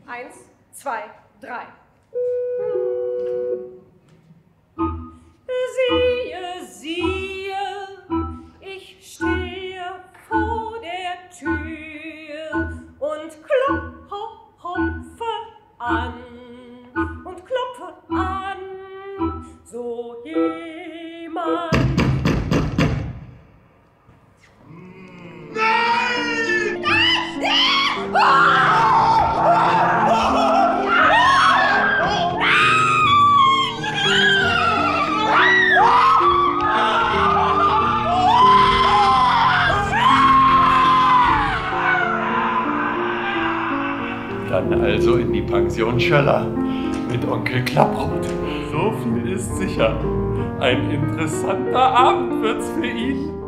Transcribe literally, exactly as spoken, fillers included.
Eins, zwei, drei. Siehe, siehe, ich stehe vor der Tür und klopfe an und klopfe an, so jemand. Nein! Nein! Dann also in die Pension Schöller mit Onkel Klapprot. So viel ist sicher. Ein interessanter Abend wird's für ihn.